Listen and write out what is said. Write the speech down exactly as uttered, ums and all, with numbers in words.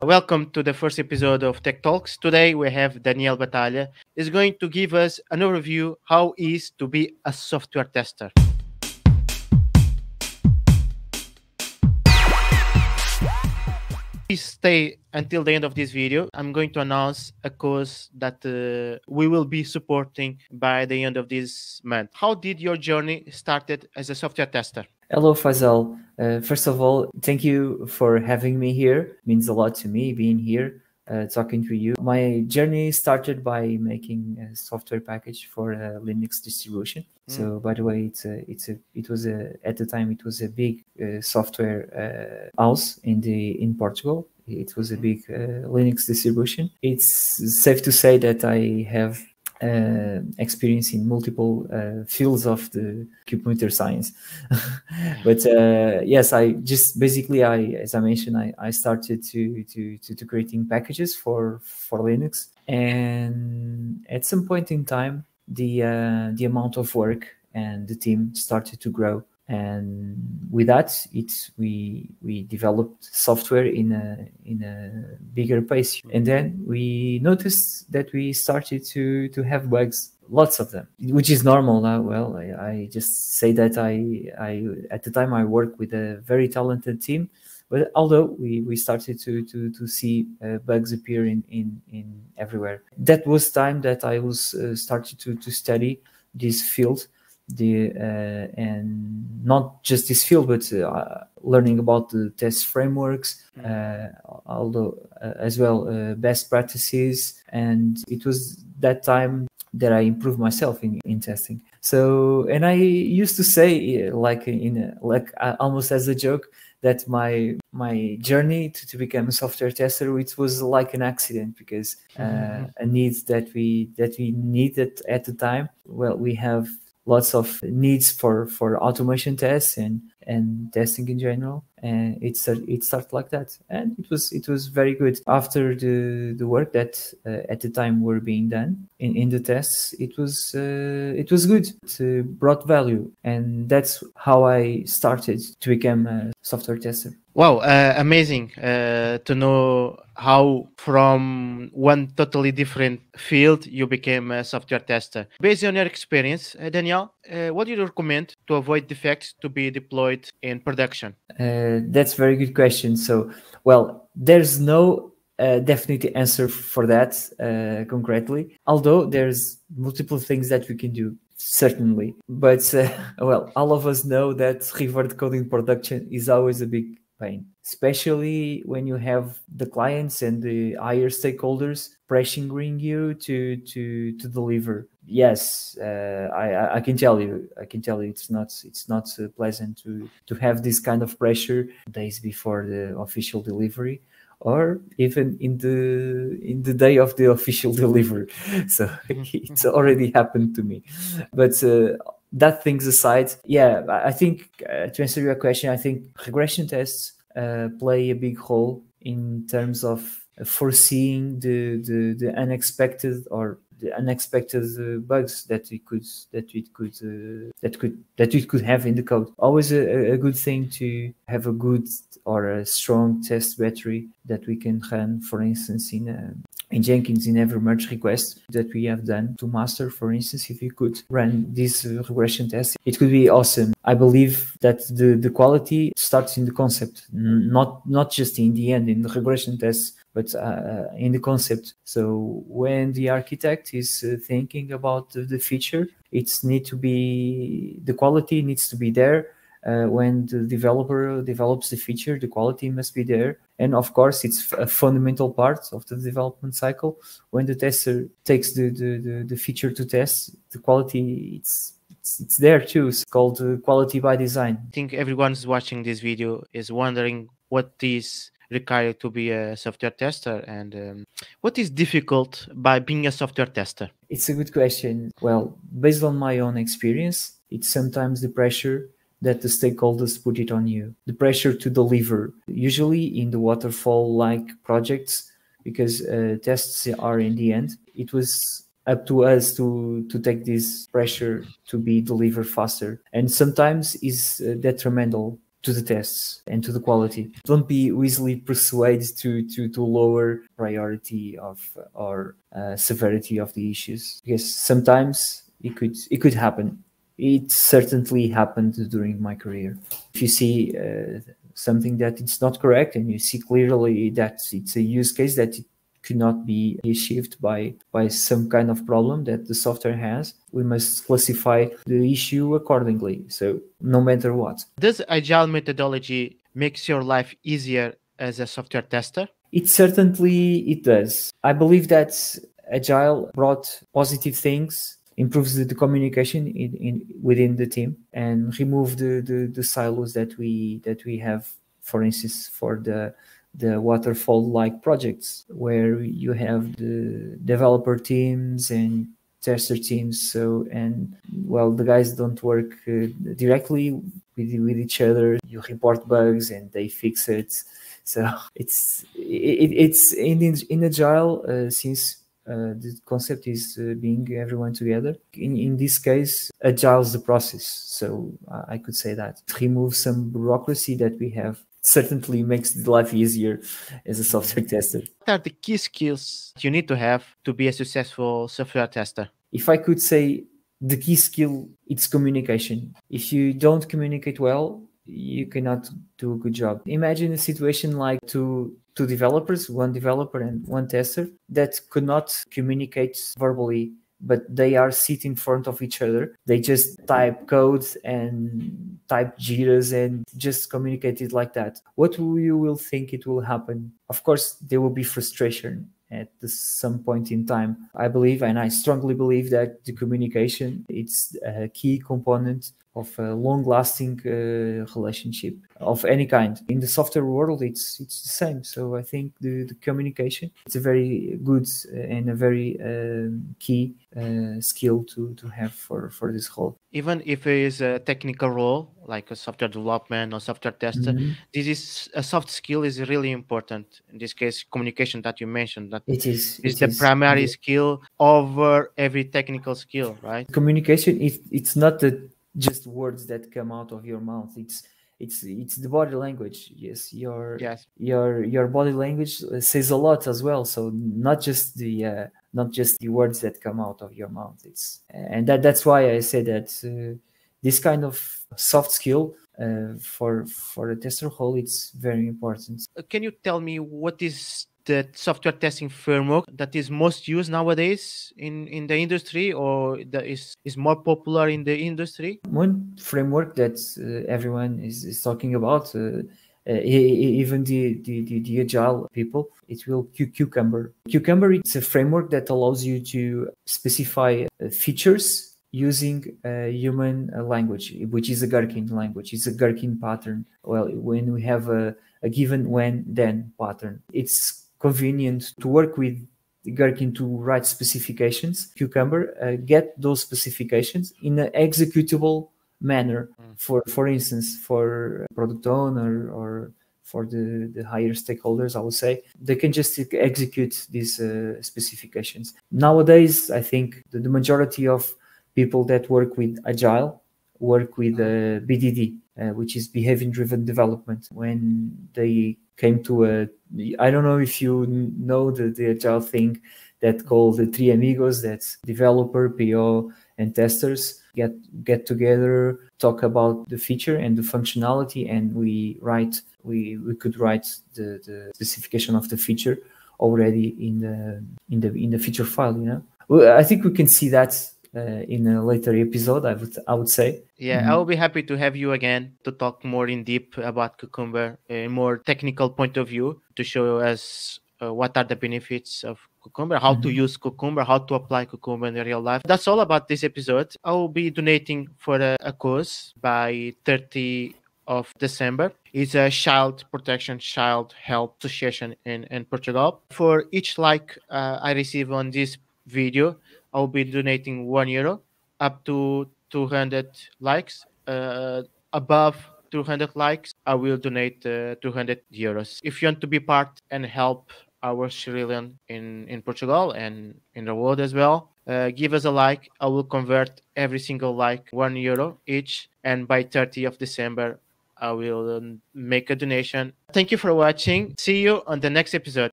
Welcome to the first episode of Tech Talks. Today we have Daniel Batalha is going to give us an overview how it is to be a software tester. Please stay until the end of this video. I'm going to announce a course that uh, we will be supporting by the end of this month. How did your journey started as a software tester? Hello, Faisal. Uh, first of all, thank you for having me here. It means a lot to me being here, uh, talking to you. My journey started by making a software package for a Linux distribution. Mm. So, by the way, it's a, it's a, it was a, at the time it was a big uh, software uh, house in the in Portugal. It was a big uh, Linux distribution. It's safe to say that I have Uh, experience in multiple uh, fields of the computer science. But uh, yes, I just basically, I, as I mentioned, I, I started to, to, to, to creating packages for, for Linux. And at some point in time, the, uh, the amount of work and the team started to grow. And with that, it's we we developed software in a in a bigger pace. And then we noticed that we started to to have bugs, lots of them, which is normal now. Well, I, I just say that I I at the time I worked with a very talented team, but although we we started to to to see uh, bugs appear in in in everywhere. That was time that I was uh, started to to study this field. The uh, and not just this field, but uh, learning about the test frameworks, uh, although uh, as well uh, best practices, and it was that time that I improved myself in, in testing. So, and I used to say, like in a, like uh, almost as a joke, that my my journey to, to become a software tester, it was like an accident, because uh, mm-hmm. a need that we that we needed at the time. Well, we have lots of needs for for automation tests and and testing in general, and it's it started like that, and it was it was very good. After the the work that uh, at the time were being done in in the tests, it was uh, it was good. It uh, brought value, and that's how I started to become a software tester. Wow, uh, amazing uh, to know how from one totally different field you became a software tester. Based on your experience, uh, Daniel, uh, what do you recommend to avoid defects to be deployed in production? Uh, that's a very good question. So, well, there's no uh, definite answer for that uh, concretely, although there's multiple things that we can do. Certainly, but uh, well, all of us know that revert coding production is always a big pain, especially when you have the clients and the higher stakeholders pressuring you to to to deliver. Yes, uh, I I can tell you, I can tell you, it's not it's not uh, pleasant to to have this kind of pressure days before the official delivery, or even in the in the day of the official delivery. So it's already happened to me. But uh, that things aside, yeah, I think uh, to answer your question, I think regression tests uh, play a big role in terms of foreseeing the the, the unexpected or the unexpected uh, bugs that we could that we could uh, that could that we could have in the code. Always a, a good thing to have a good or a strong test battery that we can run, for instance, in a, in Jenkins in every merge request that we have done to master. For instance, if you could run this uh, regression test, it could be awesome. I believe that the the quality starts in the concept, not not just in the end in the regression tests, but uh, in the concept. So when the architect is uh, thinking about the, the feature, it's need to be the quality needs to be there. Uh, when the developer develops the feature, the quality must be there. And of course, it's a fundamental part of the development cycle. When the tester takes the, the, the, the feature to test, the quality, it's, it's, it's there too. It's called uh, quality by design. I think everyone's watching this video is wondering what is required to be a software tester, and um, what is difficult by being a software tester? It's a good question. Well, based on my own experience, it's sometimes the pressure that the stakeholders put it on you, the pressure to deliver, usually in the waterfall-like projects, because uh, tests are in the end. It was up to us to, to take this pressure to be delivered faster. And sometimes is uh, detrimental to the tests and to the quality. Don't be easily persuaded to to, to lower priority of or uh, severity of the issues, because sometimes it could it could happen. It certainly happened during my career. If you see uh, something that it's not correct, and you see clearly that it's a use case that it could not be achieved by by some kind of problem that the software has, we must classify the issue accordingly. So no matter what. Does Agile methodology makes your life easier as a software tester? It certainly it does. I believe that Agile brought positive things, improves the, the communication in, in within the team, and remove the, the the silos that we that we have, for instance, for the the waterfall like projects where you have the developer teams and tester teams. So, and well, the guys don't work uh, directly with, with each other. You report bugs and they fix it. So it's it, it's in in Agile uh, since uh, the concept is uh, being everyone together. In in this case, Agile is the process. So uh, I could say that it removes some bureaucracy that we have. Certainly makes life easier as a software tester. What are the key skills you need to have to be a successful software tester? If I could say the key skill, it's communication. If you don't communicate well, you cannot do a good job. Imagine a situation like two two developers, one developer and one tester, that could not communicate verbally, but they are sitting in front of each other. They just type codes and type Jiras and just communicate it like that. What will you will think it will happen? Of course, there will be frustration at some point in time. I believe, and I strongly believe, that the communication, it's a key component of a long-lasting uh, relationship of any kind. In the software world, it's it's the same. So I think the, the communication, it's a very good and a very um, key uh, skill to, to have for, for this role. Even if it is a technical role, like a software development or software tester, Mm-hmm. this is a soft skill is really important. In this case, communication that you mentioned, that It is. is It the is. primary Yeah. skill over every technical skill, right? Communication, it, it's not the just words that come out of your mouth. It's it's it's the body language. Yes, your Yes. your your body language says a lot as well. So not just the uh, not just the words that come out of your mouth. It's and that that's why I say that uh, this kind of soft skill uh, for for a tester role, it's very important. Uh, Can you tell me what is the software testing framework that is most used nowadays in, in the industry, or that is, is more popular in the industry? One framework that uh, everyone is, is talking about, uh, uh, e- e- even the, the, the, the Agile people, it will Cu- Cucumber. Cucumber, it's a framework that allows you to specify uh, features using a human uh, language, which is a Gherkin language. It's a Gherkin pattern. Well, when we have a, a given, when, then pattern, it's convenient to work with Gherkin to write specifications. Cucumber uh, get those specifications in an executable manner. Mm. For for instance, for product owner or for the, the higher stakeholders, I would say, they can just execute these uh, specifications. Nowadays, I think the, the majority of people that work with Agile work with uh, B D D, uh, which is behavior-driven development. When they came to a, I don't know if you know the, the Agile thing that called the three amigos, that's developer, P O, and testers get get together, talk about the feature and the functionality, and we write, we, we could write the, the specification of the feature already in the in the in the feature file, you know. Well, I think we can see that Uh, in a later episode, I would I would say. Yeah, Mhm. I will be happy to have you again to talk more in deep about Cucumber, a more technical point of view, to show us uh, what are the benefits of Cucumber, how to Mhm. use Cucumber, how to apply Cucumber in the real life. That's all about this episode. I will be donating for a, a course by thirty of December. It's a child protection, child help association in, in Portugal. For each like uh, I receive on this video, I will be donating one euro up to two hundred likes. Uh, above two hundred likes, I will donate uh, two hundred euros. If you want to be part and help our Chilean in, in Portugal and in the world as well, uh, give us a like. I will convert every single like one euro each. And by thirtieth of December, I will um, make a donation. Thank you for watching. See you on the next episode.